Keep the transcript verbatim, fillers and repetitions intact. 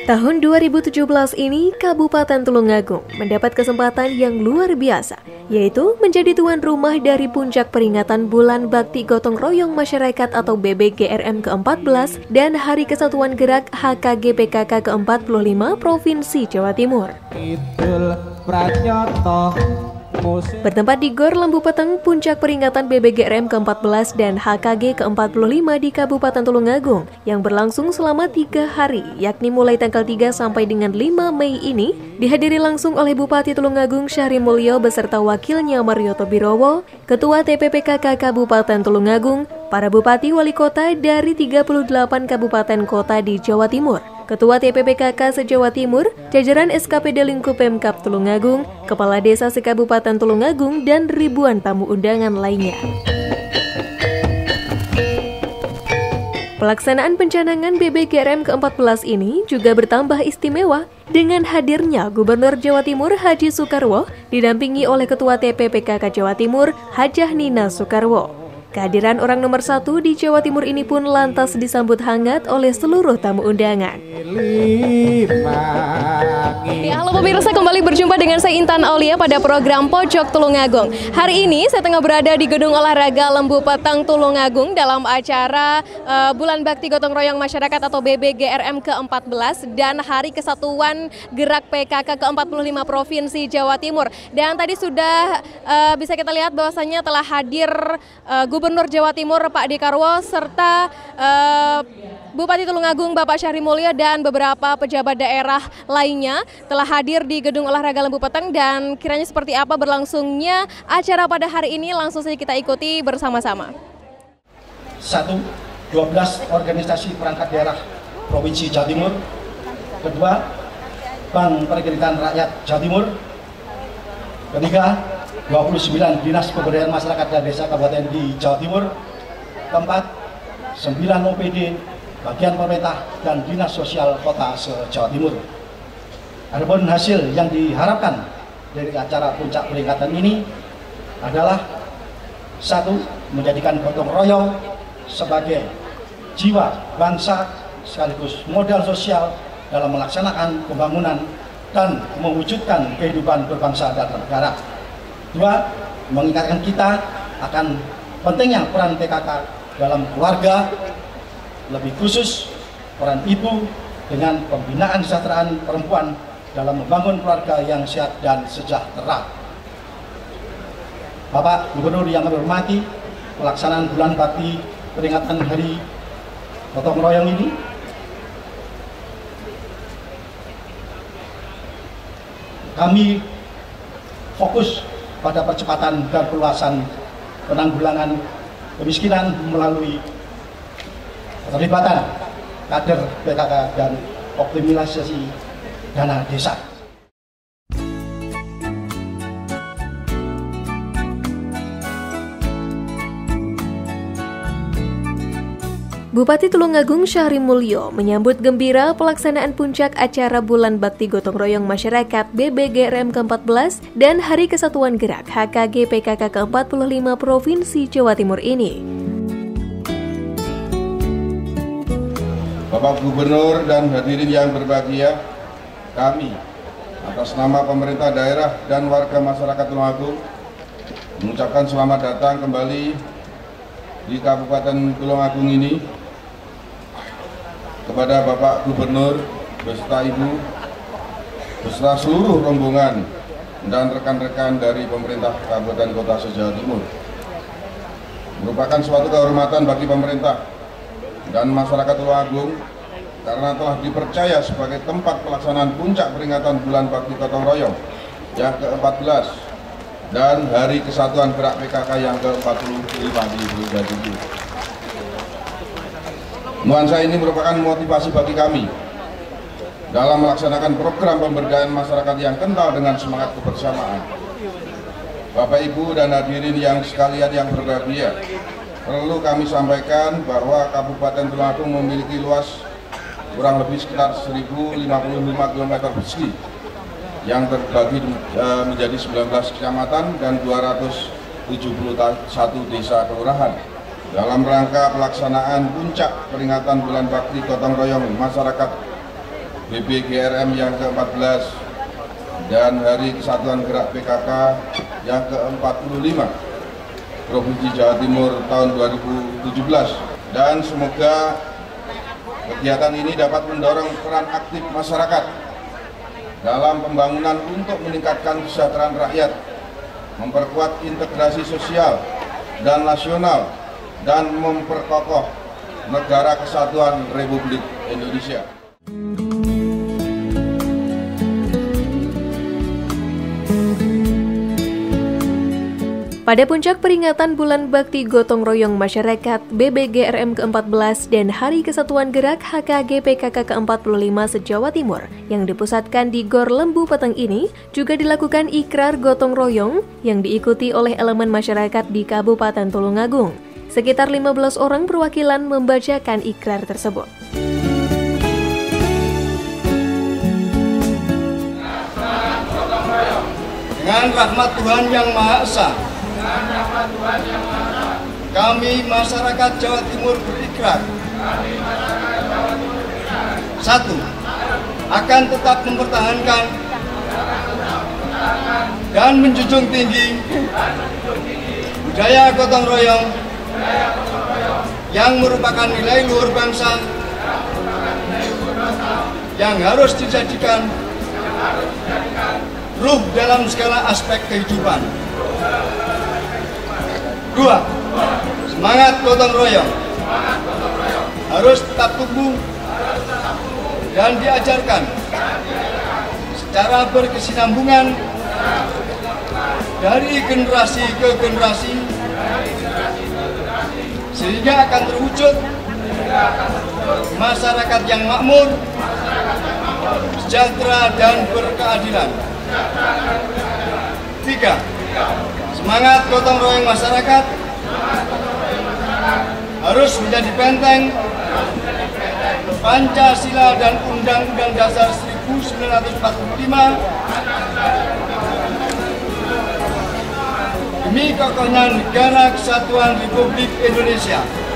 Tahun dua ribu tujuh belas ini, Kabupaten Tulungagung mendapat kesempatan yang luar biasa, yaitu menjadi tuan rumah dari puncak peringatan Bulan Bakti Gotong Royong Masyarakat atau B B G R M ke empat belas dan Hari Kesatuan Gerak H K G P K K ke empat puluh lima Provinsi Jawa Timur. Bertempat di Gor Lembu Peteng, puncak peringatan B B G R M ke empat belas dan H K G ke empat puluh lima di Kabupaten Tulungagung yang berlangsung selama tiga hari, yakni mulai tanggal tiga sampai dengan lima Mei ini, dihadiri langsung oleh Bupati Tulungagung Syahri Mulyo beserta wakilnya Marioto Birowo, Ketua T P P K K Kabupaten Tulungagung, para Bupati Wali Kota dari tiga puluh delapan Kabupaten Kota di Jawa Timur, Ketua T P P K K se-Jawa Timur, jajaran S K P D Lingkup Pemkab Tulungagung, Kepala Desa se-Kabupaten Tulungagung, dan ribuan tamu undangan lainnya. Pelaksanaan pencanangan B B G R M ke empat belas ini juga bertambah istimewa dengan hadirnya Gubernur Jawa Timur Haji Soekarwo didampingi oleh Ketua T P P K K Jawa Timur Hajah Nina Soekarwo. Kehadiran orang nomor satu di Jawa Timur ini pun lantas disambut hangat oleh seluruh tamu undangan. Ya, halo pemirsa, kembali berjumpa dengan saya Intan Aulia pada program Pojok Tulungagung. Hari ini saya tengah berada di Gedung Olahraga Lembu Peteng Tulungagung dalam acara uh, Bulan Bakti Gotong Royong Masyarakat atau B B G R M ke empat belas dan Hari Kesatuan Gerak P K K ke empat puluh lima Provinsi Jawa Timur. Dan tadi sudah uh, bisa kita lihat bahwasannya telah hadir uh, Gubernur Jawa Timur Pak Dekarwo serta uh, Bupati Tulungagung Bapak Syahri Mulyo dan beberapa pejabat daerah lainnya telah hadir di Gedung Olahraga Lembu Peteng, dan kiranya seperti apa berlangsungnya acara pada hari ini langsung saja kita ikuti bersama-sama. Satu, dua belas organisasi perangkat daerah Provinsi Jawa Timur. Kedua, Bank Perkreditan Rakyat Jawa Timur. Ketiga, dua puluh sembilan Dinas Pemberdayaan Masyarakat dan Desa Kabupaten di Jawa Timur. Keempat, sembilan O P D bagian pemerintah dan Dinas Sosial Kota se-Jawa Timur. Adapun hasil yang diharapkan dari acara puncak peringatan ini adalah satu, menjadikan gotong royong sebagai jiwa bangsa sekaligus modal sosial dalam melaksanakan pembangunan dan mewujudkan kehidupan berbangsa dan bernegara. Dua, mengingatkan kita akan pentingnya peran P K K dalam keluarga, lebih khusus peran ibu dengan pembinaan kesejahteraan perempuan dalam membangun keluarga yang sehat dan sejahtera. Bapak Gubernur yang kami hormati, pelaksanaan Bulan Bakti peringatan Hari Gotong Royong ini kami fokus pada percepatan dan perluasan penanggulangan kemiskinan melalui keterlibatan kader P K K dan optimalisasi dana desa. Bupati Tulungagung Syahri Mulyo menyambut gembira pelaksanaan puncak acara Bulan Bakti Gotong Royong Masyarakat B B G R M ke empat belas dan Hari Kesatuan Gerak H K G P K K ke empat puluh lima Provinsi Jawa Timur ini. Bapak Gubernur dan hadirin yang berbahagia, kami atas nama pemerintah daerah dan warga masyarakat Tulungagung mengucapkan selamat datang kembali di Kabupaten Tulungagung ini kepada Bapak Gubernur beserta Ibu beserta seluruh rombongan dan rekan-rekan dari pemerintah Kabupaten Kota se-Jawa Timur. Merupakan suatu kehormatan bagi pemerintah dan masyarakat Tulungagung karena telah dipercaya sebagai tempat pelaksanaan puncak peringatan Bulan Bakti Gotong Royong yang ke empat belas dan Hari Kesatuan Gerak P K K yang ke empat puluh lima di Jawa Timur. Nuansa ini merupakan motivasi bagi kami dalam melaksanakan program pemberdayaan masyarakat yang kental dengan semangat kebersamaan. Bapak, Ibu, dan hadirin yang sekalian yang berbahagia, perlu kami sampaikan bahwa Kabupaten Tulungagung memiliki luas kurang lebih sekitar seribu lima puluh lima kilometer persegi yang terbagi menjadi sembilan belas kecamatan dan dua ratus tujuh puluh satu desa kelurahan. dalam rangka pelaksanaan puncak peringatan Bulan Bakti Gotong Royong Masyarakat B B G R M yang ke empat belas, dan Hari Kesatuan Gerak P K K yang ke empat puluh lima Provinsi Jawa Timur tahun dua ribu tujuh belas. Dan semoga kegiatan ini dapat mendorong peran aktif masyarakat dalam pembangunan untuk meningkatkan kesejahteraan rakyat, memperkuat integrasi sosial dan nasional, dan memperkokoh Negara Kesatuan Republik Indonesia. Pada puncak peringatan Bulan Bakti Gotong Royong Masyarakat B B G R M ke empat belas dan Hari Kesatuan Gerak H K G P K K ke empat puluh lima se-Jawa Timur yang dipusatkan di Gor Lembu Peteng ini juga dilakukan ikrar gotong royong yang diikuti oleh elemen masyarakat di Kabupaten Tulungagung. Sekitar lima belas orang perwakilan membacakan ikrar tersebut. Dengan rahmat Tuhan Yang Maha Esa, kami masyarakat Jawa Timur berikrar, satu, akan tetap mempertahankan dan menjunjung tinggi budaya gotong royong yang merupakan nilai luhur bangsa yang harus dijadikan ruh dalam segala aspek kehidupan. Dua, semangat gotong royong harus tetap tumbuh dan diajarkan secara berkesinambungan dari generasi ke generasi sehingga akan terwujud masyarakat yang makmur, sejahtera dan berkeadilan. Tiga, semangat gotong royong masyarakat harus menjadi benteng Pancasila dan Undang-Undang Dasar seribu sembilan ratus empat puluh lima demi kokohnya Negara Kesatuan Republik Indonesia.